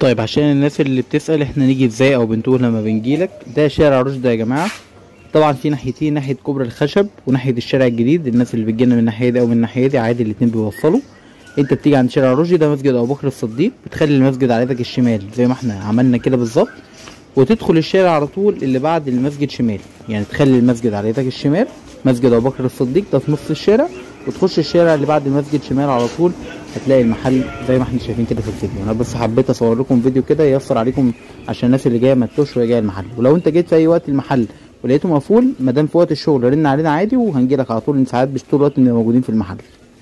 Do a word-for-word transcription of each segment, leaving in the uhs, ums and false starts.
طيب عشان الناس اللي بتسأل احنا نيجي ازاي او بنتوه لما بنجيلك، ده شارع رشدي يا جماعة. طبعا في ناحيتين، ناحية كوبري الخشب وناحية الشارع الجديد. الناس اللي بتجينا من الناحية دي او من الناحية دي عادي، الاتنين بيوصلوا. انت بتيجي عند شارع رشدي، ده مسجد ابو بكر الصديق، بتخلي المسجد على يدك الشمال زي ما احنا عملنا كده بالظبط، وتدخل الشارع على طول اللي بعد المسجد شمال. يعني تخلي المسجد على يدك الشمال، مسجد ابو بكر الصديق ده في نص الشارع، وتخش الشارع اللي بعد المسجد شمال على طول، هتلاقي المحل زي ما احنا شايفين كده في الفيديو. انا بس حبيت اصور لكم فيديو كده ييسر عليكم عشان الناس اللي جايه ما تتوهش وهي جايه المحل. ولو انت جيت في اي وقت المحل ولقيته مقفول، ما دام في وقت الشغل رن علينا عادي وهنجي لك على طول، ان ساعات مش طول الوقت بنبقى موجودين في المحل.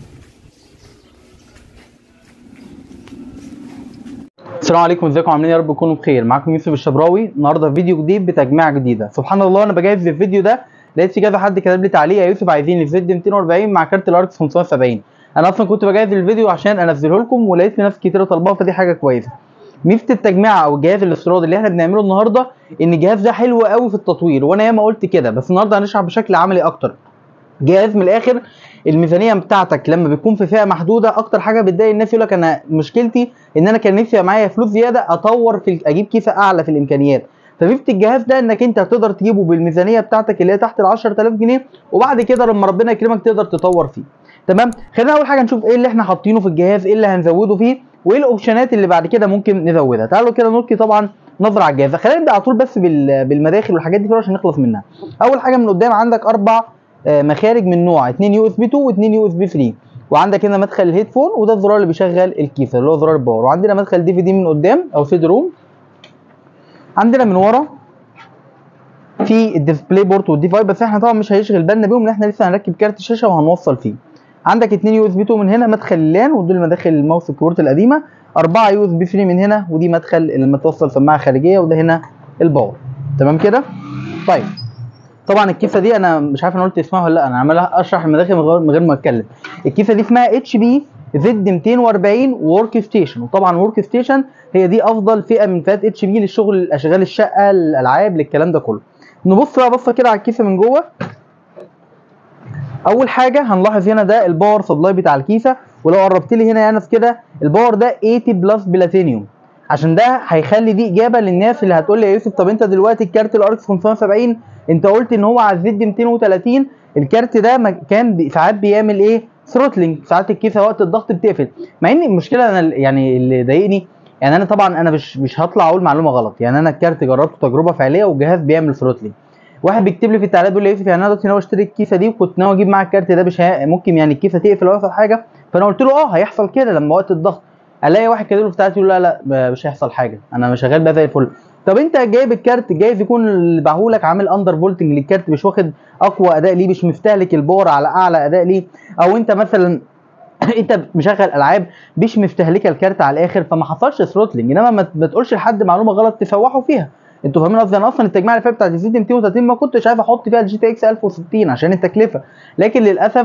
السلام عليكم، ازيكم عاملين؟ يا رب تكونوا بخير. معاكم يوسف الشبراوي، النهارده في فيديو جديد بتجميعه جديده. سبحان الله، انا بجهز الفيديو ده لقيت في كذا حد كتب لي تعليق: يا يوسف عايزين الزد مئتين وأربعين مع كارت الار اكس خمسمية وسبعين. انا اصلا كنت بجهز الفيديو عشان انزله لكم، ولقيت في ناس كتير طالباه، فدي حاجه كويسه. ميزه التجميعه او الجهاز الافتراضي اللي احنا بنعمله النهارده ان الجهاز ده حلو قوي في التطوير، وانا ياما قلت كده، بس النهارده هنشرح بشكل عملي اكتر. جهاز من الاخر، الميزانيه بتاعتك لما بتكون في فئه محدوده، اكتر حاجه بتضايق الناس يقول لك انا مشكلتي ان انا كان نفسي معايا فلوس زياده اطور في اجيب كيسه اعلى في الامكانيات. فميزه الجهاز ده انك انت تقدر تجيبه بالميزانيه بتاعتك اللي هي تحت ال عشرة آلاف جنيه، وبعد كده لما ربنا يكرمك تقدر تطور فيه. تمام، خلينا اول حاجه نشوف ايه اللي احنا حاطينه في الجهاز، ايه اللي هنزوده فيه، وايه الاوبشنات اللي بعد كده ممكن نزودها. تعالوا كده نلقي طبعا نظره على الجهاز. خلينا نبدا على طول بس بالمداخل والحاجات دي عشان نخلص منها. اول حاجه من قدام عندك اربع مخارج من نوع اتنين يو اس بي اتنين واتنين يو اس بي تلاتة، وعندك هنا مدخل الهيدفون، وده الزرار اللي بيشغل الكيسه اللي هو زرار الباور، وعندنا مدخل دي في دي من قدام او سيد روم. عندنا من ورا في الديسبلاي بورت والديفاي، بس احنا طبعا مش هيشغل بالنا بيهم لان احنا لسه هنركب كارت شاشه وهنوصل فيه. عندك اتنين يو اس بي اتنين من هنا، مدخل اللان، ودول مداخل الماوس والكيبورد القديمه. أربعة يو اس بي تلاتة من هنا، ودي مدخل اللي لما توصل سماعه خارجيه، وده هنا الباور. تمام كده؟ طيب طبعا الكيسه دي انا مش عارف انا قلت اسمها ولا لا، انا عمال اشرح المداخل من غير ما اتكلم. الكيسه دي اسمها اتش بي زد مئتين وأربعين ورك ستيشن، وطبعا ورك ستيشن هي دي افضل فئه من فئات اتش بي للشغل، اشغال الشقه، الالعاب، للكلام ده كله. نبص بقى بصه كده على الكيسه من جوه. اول حاجه هنلاحظ هنا ده الباور سبلاي بتاع الكيسه، ولو قربت لي هنا يا انس كده الباور ده تمانين بلس بلاتينيوم، عشان ده هيخلي دي اجابه للناس اللي هتقول لي يا يوسف طب انت دلوقتي الكارت الار اكس خمسمية وسبعين انت قلت ان هو على الزد مئتين وتلاتين، الكارت ده كان ساعات بيعمل ايه؟ ثروتلينج، ساعات الكيسه وقت الضغط بتقفل. مع ان المشكله انا يعني اللي ضايقني، يعني انا طبعا انا مش مش هطلع اقول معلومه غلط، يعني انا الكارت جربته تجربه فعليه والجهاز بيعمل ثروتلينج. واحد بيكتب لي في التعليقات بيقول لي يا يوسف يعني انا دلوقتي ناوي اشتري الكيسه دي وكنت ناوي اجيب معاها الكارت ده، مش ممكن يعني الكيسه تقفل او يحصل حاجه؟ فانا قلت له اه هيحصل كده لما وقت الضغط. الاقي واحد كاتب له في التعليقات يقول لا لا مش هيحصل حاجه، انا شغال بقى زي الفل. طب انت جايب الكارت جايز يكون اللي باعهولك عامل اندر فولتنج للكارت، مش واخد اقوى اداء ليه، مش مستهلك الباور على اعلى اداء ليه، او انت مثلا انت مشغل العاب مش مستهلكه الكارت على الاخر، فما حصلش ثروتلينج. انما ما تقولش لحد معلومه غلط تفوحوا فيها. انتوا فاهمين قصدي؟ انا اصلا التجميع اللي فات بتاعت الزد مئتين وتلاتين ما كنتش عايز احط فيها الجي تي اكس ألف وستين عشان التكلفه، لكن للاسف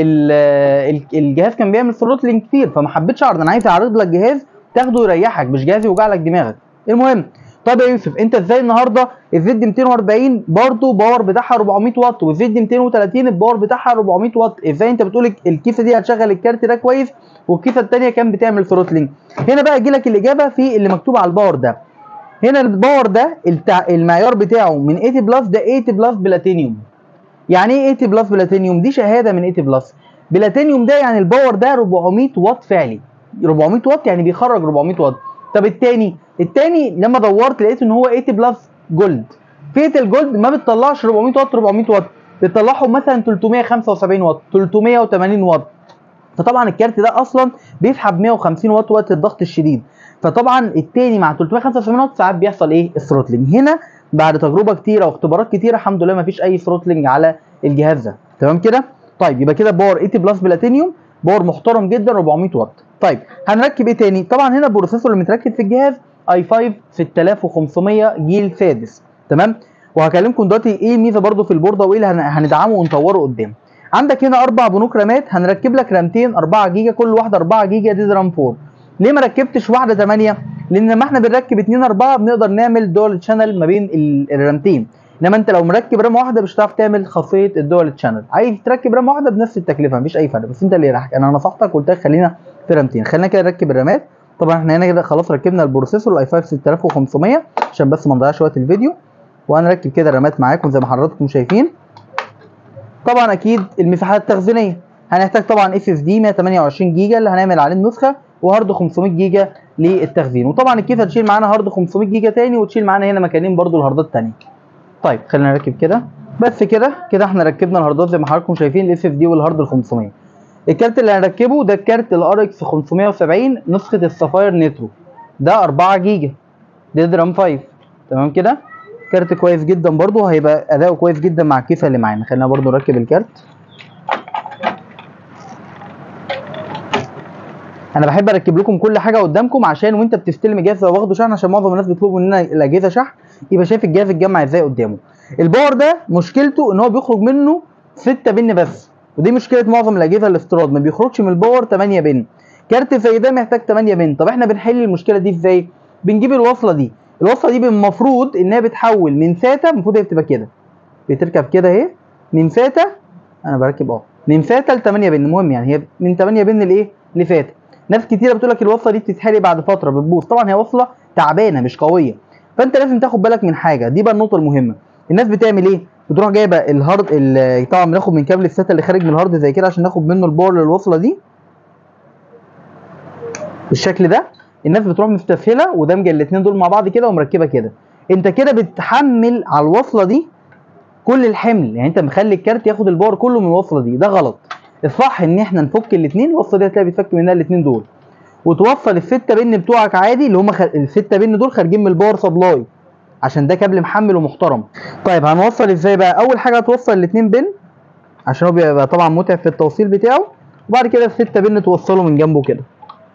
الجهاز كان بيعمل ثروتلينج كتير، فما حبيتش اعرض. انا عايز اعرض لك جهاز تاخده يريحك، مش جهاز يوجع لك دماغك. المهم، طب يا يوسف انت ازاي النهارده الزد مئتين وأربعين برضه باور بتاعها أربعمية واط، والزد مئتين وتلاتين الباور بتاعها أربعمية واط، ازاي انت بتقول الكيسه دي هتشغل الكارت ده كويس والكيسه الثانيه كان بتعمل ثروتلينج؟ هنا بقى يجي لك الاجابه في اللي مكتوب على الباور ده. هنا الباور ده المعيار بتاعه من تمانين بلس، ده تمانين بلس بلاتينيوم. يعني ايه تمانين بلس بلاتينيوم؟ دي شهاده من تمانين بلس بلاتينيوم، ده يعني الباور ده أربعمية واط فعلي، أربعمية واط يعني بيخرج أربعمية واط. طب الثاني الثاني لما دورت لقيت ان هو تمانين بلس جولد. فئه الجولد ما بتطلعش أربعمية واط أربعمية واط، بتطلعهم مثلا تلتمية وخمسة وسبعين واط، تلتمية وتمانين واط. فطبعا الكارت ده اصلا بيسحب مية وخمسين واط وقت الضغط الشديد، فطبعا التاني مع تلتمية وخمسة وسبعين واط ساعات بيحصل ايه؟ الثروتلينج. هنا بعد تجربه كتيره واختبارات كتيره الحمد لله مفيش اي ثروتلينج على الجهاز ده. تمام كده؟ طيب يبقى كده باور تمانين بلس بلاتينيوم، باور محترم جدا أربعمية واط. طيب هنركب ايه تاني؟ طبعا هنا البروسيسور اللي متركب في الجهاز اي خمسة ستة آلاف وخمسمية جيل سادس. تمام؟ وهكلمكم دلوقتي ايه الميزه برده في البورده وايه اللي هندعمه ونطوره قدام. عندك هنا اربع بنوك رامات، هنركب لك رامتين أربعة جيجا، كل واحده أربعة جيجا دي رام أربعة. ليه ما ركبتش واحده تمانية؟ لان لما احنا بنركب اتنين أربعة بنقدر نعمل دول شانل ما بين الرامتين، انما انت لو مركب رام واحده مش هتعرف تعمل خاصيه الدول شانل. عايز تركب رام واحده بنفس التكلفه مفيش اي فرق، بس انت اللي راحك. انا نصحتك قلت لك خلينا في رامتين. خلينا كده نركب الرامات. طبعا احنا هنا كده خلاص ركبنا البروسيسور الاي خمسة ستة آلاف وخمسمية عشان بس ما نضيعش وقت الفيديو، وهنركب كده الرامات معاكم زي ما حضراتكم شايفين. طبعا اكيد المساحات التخزينيه هنحتاج طبعا اس اس دي مية وتمنية وعشرين جيجا اللي هنعمل عليه النسخه، وهارد خمسمية جيجا للتخزين، وطبعا الكيسه تشيل معانا هارد خمسمية جيجا تاني، وتشيل معانا هنا مكانين برده الهاردات التانيه. طيب خلينا نركب كده بس كده كده احنا ركبنا الهاردات زي ما حضراتكم شايفين، الاس اس دي والهارد ال خمسمية. الكارت اللي هنركبه ده الكارت الار اكس خمسمية وسبعين نسخه السفاير نيترو، ده أربعة جيجا ديد رام خمسة. تمام كده، كارت كويس جدا برده، هيبقى اداؤه كويس جدا مع الكيسه اللي معانا. خلينا برده نركب الكارت. انا بحب اركب لكم كل حاجه قدامكم عشان وانت بتستلم الجهاز لو واخده شحن، عشان معظم الناس بيطلبوا مننا الاجهزه شحن يبقى شايف الجهاز اتجمع ازاي قدامه. الباور ده مشكلته ان هو بيخرج منه ستة بن بس، ودي مشكله معظم الاجهزه الاستيراد، ما بيخرجش من الباور تمنية بن. كارت زي ده محتاج تمنية بن. طب احنا بنحل المشكله دي ازاي؟ بنجيب الوصله دي، الوصله دي المفروض انها بتحول من ساتا، المفروض هي بتبقى كده، بتركب كده اهي من ساتا، انا بركب اه من ساتا ل تمنية بن، المهم يعني هي من تمنية بن لايه؟ لساتا. ناس كتيره بتقول لك الوصله دي بتتحرق بعد فتره بتبوظ، طبعا هي وصله تعبانه مش قويه، فانت لازم تاخد بالك من حاجه، دي بقى النقطه المهمه. الناس بتعمل ايه؟ بتروح جايبه الهارد، طبعا بناخد من كابل الساتا اللي خارج من الهارد زي كده عشان ناخد منه الباور للوصله دي بالشكل ده. الناس بتروح مستسهله ودمجه الاثنين دول مع بعض كده ومركبه كده، انت كده بتحمل على الوصله دي كل الحمل، يعني انت مخلي الكارت ياخد الباور كله من الوصله دي، ده غلط. الصح ان احنا نفك الاثنين، الوصله دي هتلاقي بيتفك منها الاثنين دول، وتوصل الستة بن بتوعك عادي اللي هم خ... الستة بن دول خارجين من الباور سبلاي عشان ده كابل محمل ومحترم. طيب هنوصل ازاي بقى؟ اول حاجه هتوصل الاثنين بن عشان هو بيبقى طبعا متعب في التوصيل بتاعه، وبعد كده الستة بن توصله من جنبه كده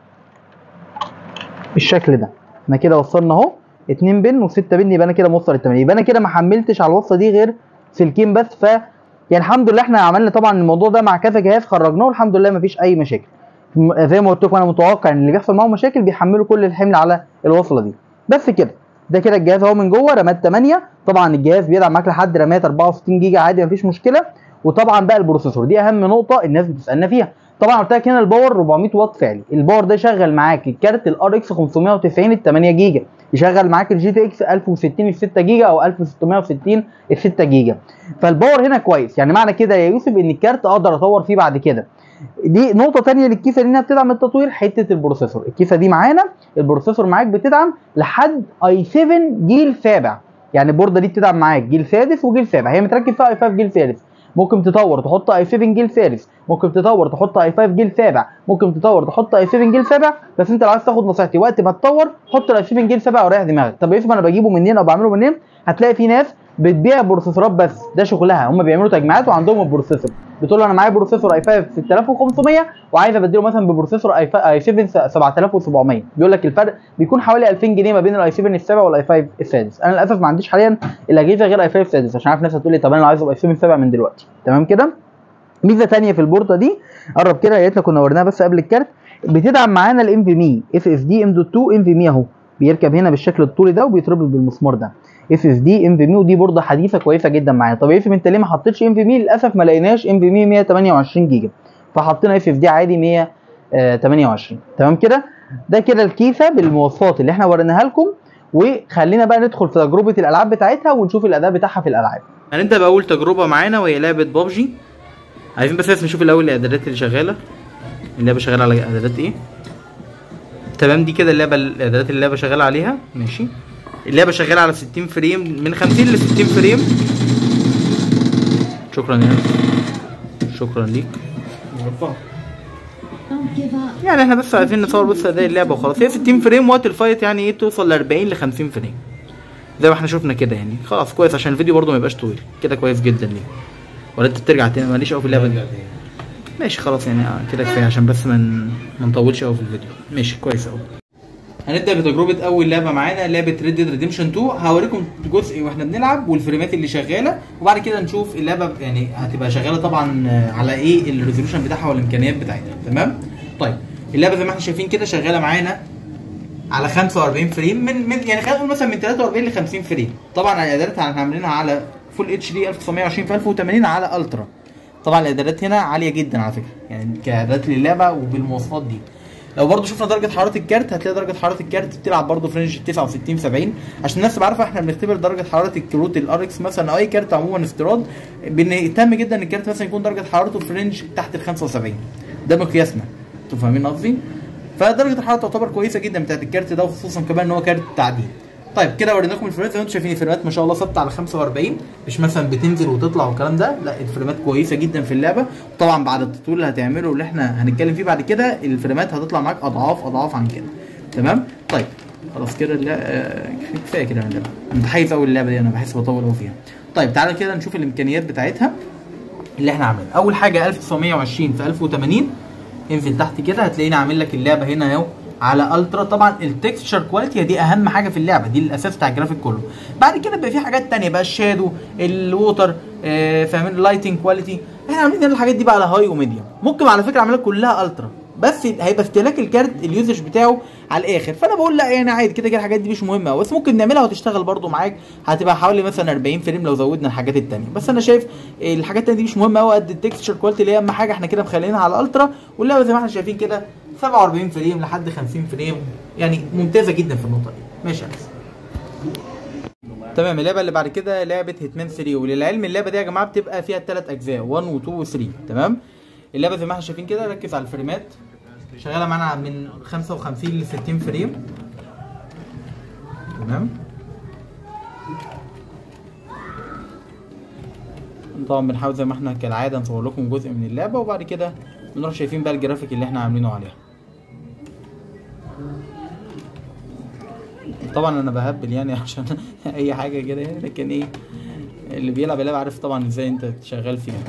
بالشكل ده. احنا كده وصلنا اهو اتنين بن وستة بن، يبقى انا كده موصل التمانية، يبقى انا كده ما حملتش على الوصله دي غير سلكين بس. ف يعني الحمد لله احنا عملنا طبعا الموضوع ده مع كذا جهاز خرجناه والحمد لله ما فيش اي مشاكل. زي ما قلت لكم انا متوقع ان اللي بيحصل معاهم مشاكل بيحملوا كل الحمل على الوصله دي بس كده. ده كده الجهاز اهو من جوه رامات تمنية، طبعا الجهاز بيدعم معاك لحد رامات أربعة وستين جيجا عادي مفيش مشكله. وطبعا بقى البروسيسور دي اهم نقطه الناس بتسالنا فيها. طبعا قلت لك هنا الباور أربعمية واط فعلي، الباور ده يشغل معاك الكارت الار اكس خمسمية وتسعين ال تمنية جيجا، يشغل معاك الجي تي اكس ألف وستين ال ستة جيجا او ألف وستمية وستين ال ستة جيجا. فالباور هنا كويس، يعني معنى كده يا يوسف ان الكارت اقدر اطور فيه بعد كده. دي نقطه ثانيه للكيسه دي انها بتدعم التطوير، حته البروسيسور. الكيسه دي معانا البروسيسور معاك بتدعم لحد اي سبعة جيل سابع، يعني البورده دي بتدعم معاك جيل سادس وجيل سابع، هي متركب فيها اي خمسة جيل سادس، ممكن تطور تحط اي سبعة جيل سادس، ممكن تطور تحط اي خمسة جيل سابع، ممكن تطور تحط اي سبعة جيل سابع. بس انت لو عايز تاخد نصيحتي وقت ما تطور حط الاي سبعة جيل سابع وريح دماغك. طب يا يوسف انا بجيبه منين او بعمله منين؟ هتلاقي في ناس بتبيع بروسيسورات بس، ده شغلها، هم بيعملوا تجميعات وعندهم البروسيسور، بتقول له انا معايا بروسيسور اي خمسة ستة آلاف وخمسمية وعايز ابدله مثلا ببروسيسور اي سبعة سبعة آلاف وسبعمية، بيقول لك الفرق بيكون حوالي ألفين جنيه ما بين الاي سبعة السابع والاي خمسة السادس. انا للاسف ما عنديش حاليا الاجهزه غير اي خمسة السادس، عشان عارف ناس هتقول لي طب انا لو عايز اي سبعة السابع من دلوقتي. تمام كده. ميزه ثانيه في البورده دي، قرب كده، يا ريتنا كنا وريناها بس قبل الكارت، بتدعم معانا الام في مي اس اس دي ام دوت اتنين ام في مي اهو، بيركب هنا بالشكل الطولي ده وبيتربط بالمسمار ده اس اس دي ام في مي، ودي بورده حديثه كويسه جدا معانا. طب يا يوسف انت ليه ما حطيتش ام في مي؟ للاسف ما لقيناش ام في مي مية وتمنية وعشرين جيجا، فحطينا اس اس دي عادي مية وتمنية وعشرين. تمام كده. ده كده الكيسه بالمواصفات اللي احنا وريناها لكم، وخلينا بقى ندخل في تجربه الالعاب بتاعتها ونشوف الاداء بتاعها في الالعاب. هنبدا باول تجربه معانا وهي لعبه بابجي. عايزين بس نشوف الاول الاعدادات اللي شغاله، اللعبه شغاله على اعدادات ايه. تمام، دي كده اللعبه الاعدادات اللي اللعبه شغاله عليها. ماشي، اللعبه شغاله على ستين فريم، من خمسين ل ستين فريم. شكرا يا شكرا ليك. يعني احنا بس عايزين نصور بس اداء اللعبه وخلاص. هي ستين فريم، وقت الفايت يعني ايه توصل ل أربعين ل خمسين فريم زي ما احنا شفنا كده، يعني خلاص كويس عشان الفيديو برده ما يبقاش طويل كده، كويس جدا ليه. ولا انت بترجع تاني؟ ماليش قوي في اللعبه دي. ماشي خلاص يعني كده كفايه عشان بس ما من... نطولش قوي في الفيديو. ماشي كويس قوي. هنبدا بتجربه اول لعبه معانا، لعبه ريد ديد ريديمشن اتنين. هوريكم جزء واحنا بنلعب والفريمات اللي شغاله، وبعد كده نشوف اللعبه يعني هتبقى شغاله طبعا على ايه الريزولوشن بتاعها والامكانيات بتاعتها. تمام. طيب اللعبه زي ما احنا شايفين كده شغاله معانا على خمسة وأربعين فريم، من, من يعني خلينا نقول مثلا من تلاتة وأربعين ل خمسين فريم. طبعا الاعدادات احنا عاملينها على فول اتش دي ألف وتسعمية وعشرين في ألف وتمانين على الترا. طبعا الاعدادات هنا عاليه جدا على فكره، يعني كاعدادات للعبه وبالمواصفات دي. لو برضو شفنا درجه حراره الكارت هتلاقي درجه حراره الكارت بتلعب برضو في رينج تسعة وستين سبعين، عشان الناس تبقى عارفه احنا بنختبر درجه حراره الكروت الار اكس مثلا او اي كارت عموما استيراد، بنهتم جدا ان الكارت مثلا يكون درجه حرارته في رينج تحت ال خمسة وسبعين، ده مقياسنا. انتوا فاهمين قصدي؟ فدرجه الحراره تعتبر كويسه جدا بتاعت الكارت ده، وخصوصا كمان ان هو كارت تعديل. طيب كده وريناكم الفريمات زي ما انتم شايفين، الفريمات ما شاء الله ثابته على خمسة وأربعين، مش مثلا بتنزل وتطلع والكلام ده، لا الفريمات كويسه جدا في اللعبه. وطبعا بعد التطوير اللي هتعمله اللي احنا هنتكلم فيه بعد كده، الفريمات هتطلع معاك اضعاف اضعاف عن كده. تمام؟ طيب خلاص كده لا آه كفايه كده من اللعبه، متحيز قوي اللعبه دي، انا بحس بطول قوي فيها. طيب تعالى كده نشوف الامكانيات بتاعتها اللي احنا عاملينها. اول حاجه ألف وتسعمية وعشرين في ألف وتمانين، انزل تحت كده هتلاقيني عامل لك اللعبه هنا اهو على الترا. طبعا التكستشر كواليتي دي اهم حاجه في اللعبه، دي الاساس بتاع الجرافيك كله. بعد كده بقى في حاجات تانية بقى، الشادو، الووتر، آه فاهمين، اللايتنج كواليتي، احنا عاملين الحاجات دي بقى على هاي وميديوم. ممكن على فكره اعملها كلها الترا، بس هيبقى استهلاك الكارت اليوزج بتاعه على الاخر، فانا بقول لا يعني عادي كده كده الحاجات دي مش مهمه، بس ممكن نعملها وتشتغل برده معاك، هتبقى حوالي مثلا أربعين فريم لو زودنا الحاجات التانية. بس انا شايف الحاجات التانية دي مش مهمه قوي قد التكستشر كواليتي اللي هي اهم حاجه، احنا كده مخلينها على الالترا، واللعبه زي ما احنا شايفين كده سبعة وأربعين فريم لحد خمسين فريم، يعني ممتازه جدا في النقطه دي. ماشي يا انس. تمام. اللعبه اللي بعد كده لعبه هيتمان ثري، وللعلم اللعبه دي يا جماعه بتبقى فيها ثلاث اجزاء واحد و2 و3. تمام. اللعبه زي ما احنا شايفين كده، ركز على الفريمات، شغاله معانا من خمسة وخمسين ل ستين فريم. تمام. طبعا بنحاول زي ما احنا كالعاده نصور لكم جزء من اللعبه، وبعد كده بنروح شايفين بقى الجرافيك اللي احنا عاملينه عليها. طبعا انا بهبل يعني عشان اي حاجه كده يعني، لكن ايه اللي بيلعب اللعبه عارف طبعا ازاي انت شغال فيها.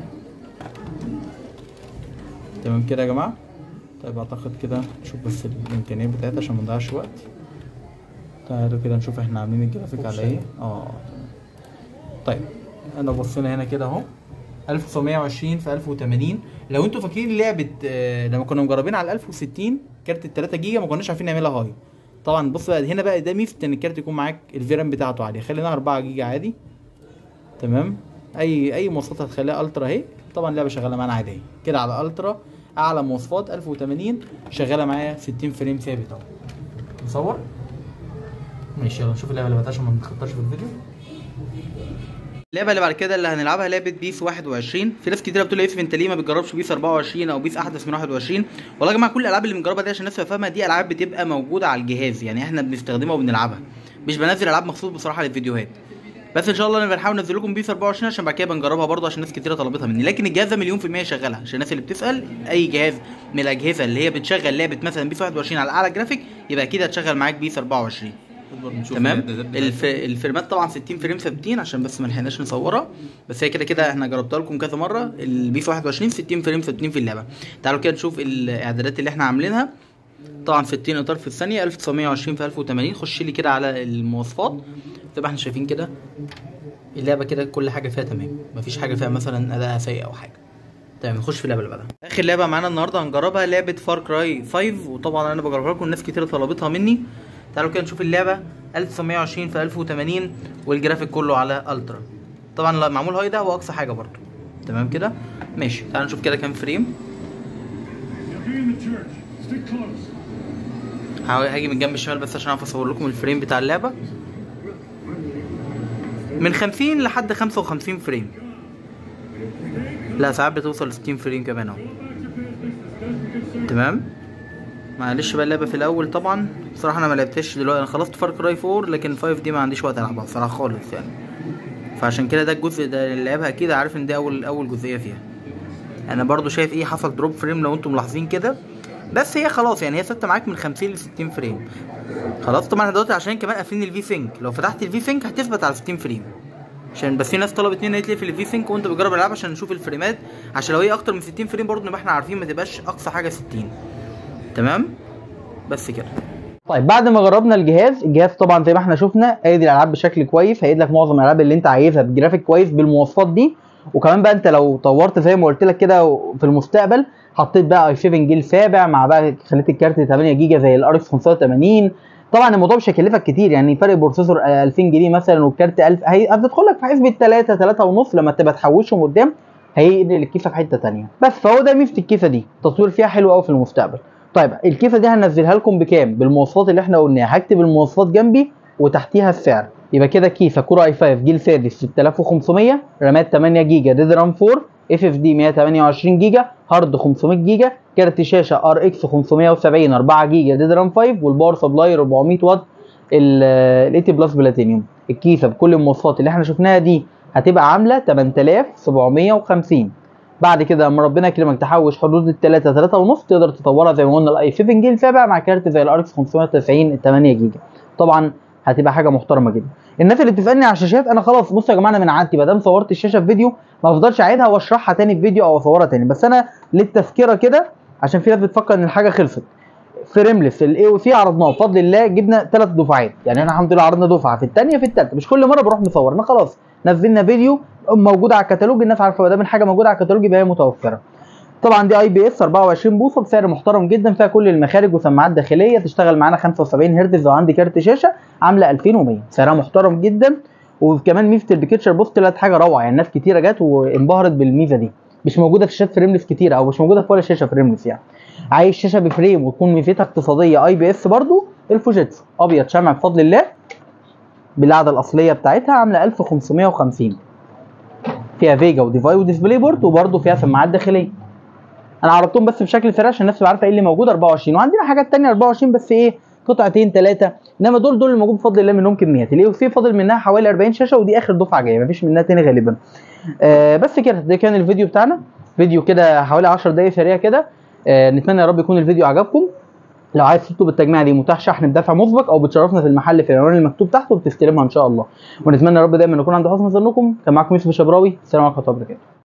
تمام كده يا جماعه. طيب اعتقد كده نشوف بس الامكانيات بتاعتها عشان ما نضيعش وقت. تعالوا كده نشوف احنا عاملين الجرافيك على ايه. اه طيب انا بصينا هنا كده اهو ألف وتسعمية وعشرين في ألف وتمانين. لو انتوا فاكرين لعبه آه لما كنا مجربين على ألف وستين كارت ال تلاتة جيجا ما كناش عارفين نعملها هاي. طبعا بص بقى هنا بقى ده ميزه ان الكارت يكون معاك الفيرام بتاعته عاليه، خليناها أربعة جيجا عادي. تمام. اي اي مواصفات هتخليها الترا اهي. طبعا اللعبه شغاله معانا عادي كده على الترا، اعلى مواصفات ألف وتمانين، شغاله معايا ستين فريم ثابت اهو. نصور. ماشي يلا نشوف اللعبه اللي بعدها عشان ما نتخطاش في الفيديو. اللعبه اللي بعد كده اللي هنلعبها لعبه بيس واحد وعشرين. في ناس كتيره بتقول لي يوسف انت ليه ما بتجربش بيس أربعة وعشرين او بيس احدث من واحد وعشرين؟ والله يا جماعه كل الالعاب اللي بنجربها دي عشان الناس تفهمها دي العاب بتبقى موجوده على الجهاز، يعني احنا بنستخدمها وبنلعبها، مش بنزل العاب مخصوص بصراحه للفيديوهات. بس ان شاء الله انا بنحاول انزل لكم بيس أربعة وعشرين عشان بعد كده بنجربها برضه عشان ناس كتيره طلبتها مني، لكن الجهاز ده مليون في الميه شغالها. عشان الناس اللي بتسال، اي جهاز من الاجهزه اللي هي بتشغل لعبه مثلا بيس واحد وعشرين على اعلى جرافيك يبقى اكيد هتشغل معاك بيس أربعة وعشرين. تمام. الف... الفريمات طبعا ستين فريم ثابتين عشان بس ما لحقناش نصورها، بس هي كده كده احنا جربتها لكم كذا مره. البيس واحد وعشرين ستين فريم ثابتين في اللعبه. تعالوا كده نشوف الاعدادات اللي احنا عاملينها. طبعا ستين اطار في الثانيه، ألف وتسعمية وعشرين في ألف وتمانين. خش لي كده على المواصفات زي ما احنا شايفين كده، اللعبه كده كل حاجه فيها تمام، مفيش حاجه فيها مثلا اداءها سيء او حاجه. تمام. نخش في اللعبه اللي بعدها. اخر لعبه معانا النهارده هنجربها لعبه فار كراي خمسة، وطبعا انا بجربها لكم، الناس كتير طلبتها مني. تعالوا كده نشوف اللعبه ألف وتسعمية وعشرين في ألف وتمانين، والجرافيك كله على الترا. طبعا معمول هاي ده هو اقصى حاجه برضو. تمام كده. ماشي. تعالوا نشوف كده كام فريم. هاجي من جنب الشمال بس عشان اعرف اصور لكم الفريم بتاع اللعبه. من خمسين لحد خمسة وخمسين فريم، لا ساعات بتوصل ستين فريم كمان اهو. تمام. معلش بقى اللعبه في الاول طبعا بصراحه انا ما لعبتش دلوقتي، انا خلصت فار كراي فور، لكن خمسة دي ما عنديش وقت العبها بصراحه خالص يعني، فعشان كده ده الجزء ده اللي لعبها اكيد عارف ان دي اول اول جزئيه فيها. انا برضو شايف ايه حصل دروب فريم لو انتم ملاحظين كده، بس هي خلاص يعني هي ثابته معاك من خمسين ل ستين فريم خلاص. طبعا دلوقتي عشان كمان قافلين الفي سينك، لو فتحت الفي سينك هتثبت على ستين فريم، عشان بس في ناس طلبت مني قالت لي في الفي سينك وانت بتجرب الالعاب عشان نشوف الفريمات، عشان لو هي اكتر من ستين فريم برضو نبقى احنا عارفين ما تبقاش اقصى حاجه ستين. تمام. بس كده. طيب بعد ما جربنا الجهاز، الجهاز طبعا زي ما احنا شفنا قايد الالعاب بشكل كويس، هيقيد لك معظم الالعاب اللي انت عايزها بجرافيك كويس بالمواصفات دي. وكمان بقى انت لو طورت زي ما قلت لك كده في المستقبل، حطيت بقى اي سبعة جيل سابع مع بقى خليت الكارت تمانية جيجا زي الار اكس خمسة وتمانين، طبعا الموضوع مش هيكلفك كتير، يعني فرق بروسيسور ألفين جنيه مثلا والكارت ألف، هتدخل لك في حسبه تلاتة تلاتة ونص، لما تبقى تحوشهم قدام هينقل الكيسه في حته ثانيه. بس فهو ده ميزه الكيسه دي، التصوير فيها حلو قوي في المستقبل. طيب الكيسه دي هنزلها لكم بكام؟ بالمواصفات اللي احنا قلناها، هكتب المواصفات جنبي وتحتيها السعر. يبقى كده كيسه كور اي خمسة جيل سادس ستة آلاف وخمسمية، رامات تمانية جيجا ريد رام أربعة، اف اف دي مية وتمانية وعشرين جيجا، هارد خمسمية جيجا، كارت شاشه ار اكس خمسمية وسبعين أربعة جيجا ريد رام خمسة، والباور سبلاي أربعمية واط ال ثمانين بلس بلاتينيوم. الكيسه بكل المواصفات اللي احنا شفناها دي هتبقى عامله تمنية آلاف وسبعمية وخمسين. بعد كده لما ربنا يكرمك تحوش حدود ال تلاتة تلاتة ونص تقدر تطورها زي ما قلنا الاي سبعة جيل سبعة مع كارت زي الار اكس خمسمية وتسعين تمانية جيجا. طبعا هتبقى حاجه محترمه جدا. الناس اللي بتسالني على الشاشات، انا خلاص بصوا يا جماعه انا من عادتي ما دام صورت الشاشه في فيديو ما افضلش اعيدها واشرحها تاني في فيديو او اصورها تاني، بس انا للتذكره كده عشان في ناس بتفكر ان الحاجه خلصت. فريمليس الاي او سي عرضناه بفضل الله، جبنا ثلاث دفعات، يعني احنا الحمد لله عرضنا دفعه في الثانيه في الثالثه، مش كل مره بروح مصور، انا خلاص نزلنا فيديو موجود على الكتالوج، الناس عارفه ما دام الحاجه موجوده على الكتالوج يبقى هي متوفره. طبعا دي اي بي اس أربعة وعشرين بوصه بسعر محترم جدا، فيها كل المخارج وسماعات داخليه، تشتغل معانا خمسة وسبعين هرتز لو عندي كارت شاشه، عامله ألفين ومية، سعرها محترم جدا. وكمان ميزه البيكتشر بوست طلعت حاجه روعه، يعني ناس كتيره جت وانبهرت بالميزه دي، مش موجوده في شاشات فريمليس كتيره او مش موجوده في ولا شاشه فريمليس. يعني عايز شاشه بفريم وتكون ميزتها اقتصاديه اي بي اس برضو، الفوجيتسو ابيض شمع بفضل الله بالقعده الاصليه بتاعتها، عامله ألف وخمسمية وخمسين، فيها فيجا وديفاي وديسبلاي بورت، وبرده فيها سماعات داخليه. انا عرضتهم بس بشكل سريع عشان الناس تبقى عارفه ايه اللي موجود. أربعة وعشرين وعندنا حاجات ثانيه أربعة وعشرين بس ايه قطعتين ثلاثه، انما دول دول اللي موجود بفضل الله منهم كميات. الاي او سي فاضل منها حوالي أربعين شاشه، ودي اخر دفعه جايه مفيش منها تاني غالبا. آه بس كده ده كان الفيديو بتاعنا، فيديو كده حوالي عشر دقايق سريع كده. آه نتمنى يا رب يكون الفيديو عجبكم. لو عايز تطلب التجميع دي متاح شحن بدفع مسبق، او بتشرفنا في المحل في العنوان المكتوب تحت وبتستلمها ان شاء الله. ونتمنى يا رب دايما نكون عند حسن ظنكم. كان معاكم يوسف الشبراوي، السلام عليكم ورحمه الله وبركاته.